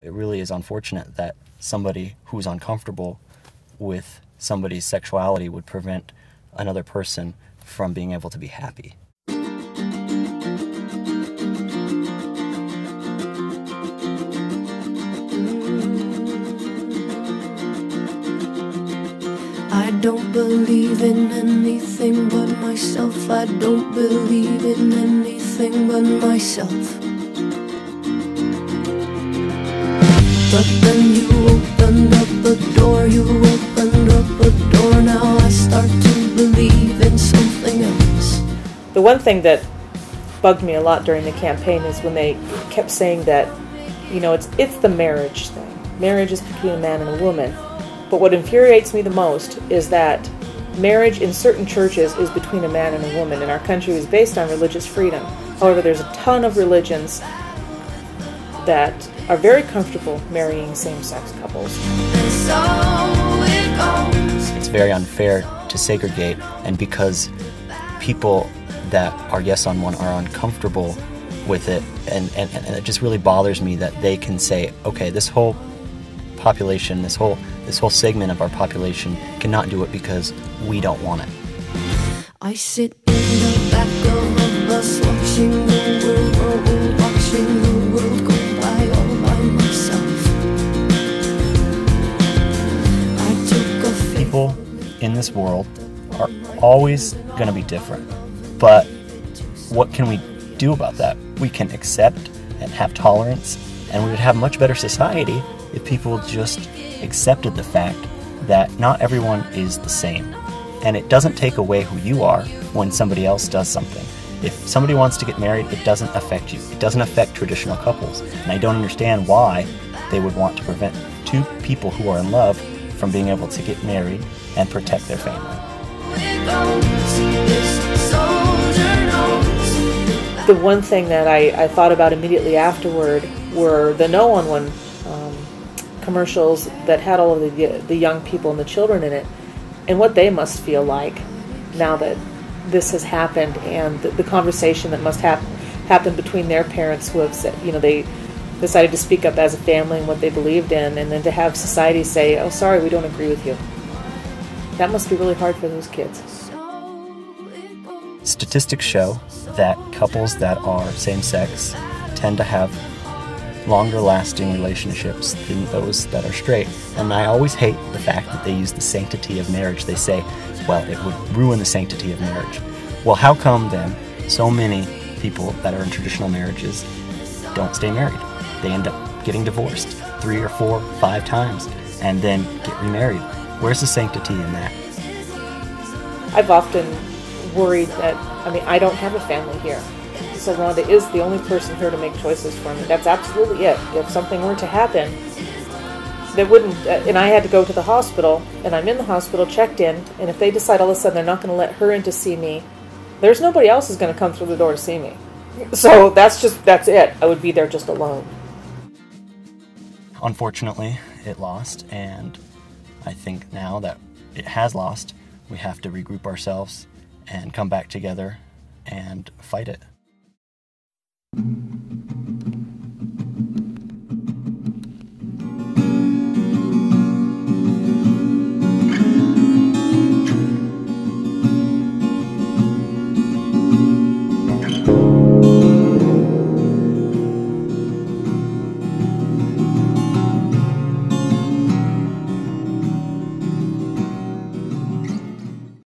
It really is unfortunate that somebody who's uncomfortable with somebody's sexuality would prevent another person from being able to be happy. I don't believe in anything but myself. I don't believe in anything but myself. But then you opened up a door, now I start to believe in something else. The one thing that bugged me a lot during the campaign is when they kept saying that, you know, it's the marriage thing. Marriage is between a man and a woman. But what infuriates me the most is that marriage in certain churches is between a man and a woman, and our country is based on religious freedom. However, there's a ton of religions that are very comfortable marrying same-sex couples. And so it goes. It's very unfair to segregate, and because people that are yes on one are uncomfortable with it, and it just really bothers me that they can say, okay, this whole population, this whole segment of our population cannot do it because we don't want it. I sit in the back of a bus watching the world go by all by myself. I took a People in this world are always going to be different, but what can we do about that? We can accept and have tolerance, and we would have a much better society if people just accepted the fact that not everyone is the same. And it doesn't take away who you are when somebody else does something. If somebody wants to get married, it doesn't affect you. It doesn't affect traditional couples. And I don't understand why they would want to prevent two people who are in love from being able to get married and protect their family. The one thing that I thought about immediately afterward were the No on One commercials that had all of the young people and the children in it, and what they must feel like now that this has happened, and the conversation that must happen between their parents who have said, you know, they decided to speak up as a family and what they believed in, and then to have society say, oh, sorry, we don't agree with you. That must be really hard for those kids. Statistics show that couples that are same-sex tend to have longer-lasting relationships than those that are straight. And I always hate the fact that they use the sanctity of marriage. They say, well, it would ruin the sanctity of marriage. Well, how come then so many people that are in traditional marriages don't stay married? They end up getting divorced 3 or 4, 5 times and then get remarried. Where's the sanctity in that? I've often worried that, I don't have a family here. So Rhonda is the only person here to make choices for me. That's absolutely it. If something were to happen, that wouldn't, and I had to go to the hospital, and I'm in the hospital, checked in, and if they decide all of a sudden they're not going to let her in to see me, there's nobody else who's going to come through the door to see me. So that's it. I would be there just alone. Unfortunately, it lost, and I think now that it has lost, we have to regroup ourselves and come back together and fight it.